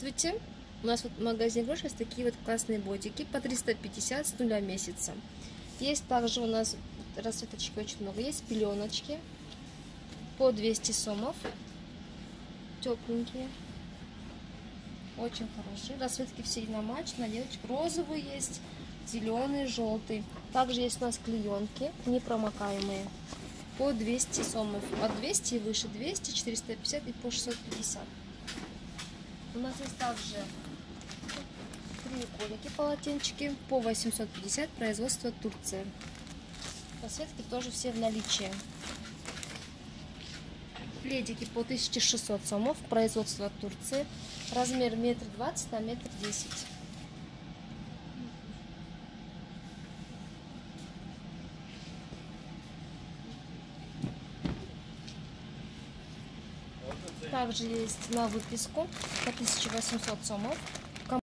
Здравствуйте! У нас вот в магазине Рош есть такие вот классные ботики по 350 с нуля месяца. Есть также у нас расцветочки очень много. Есть пеленочки по 200 сомов. Тепленькие. Очень хорошие. Расцветки все на матч, на девочку. Розовый есть, зеленый, желтый. Также есть у нас клеенки непромокаемые. По 200 сомов. От 200 и выше 200, 450 и по 650. У нас есть также треугольники, полотенчики по 850, производство Турция. Расцветки тоже все в наличии. Пледики по 1600 сомов, производство Турции. Размер 1,20 на 1,10 м. Также есть на выписку по 1800 сомов.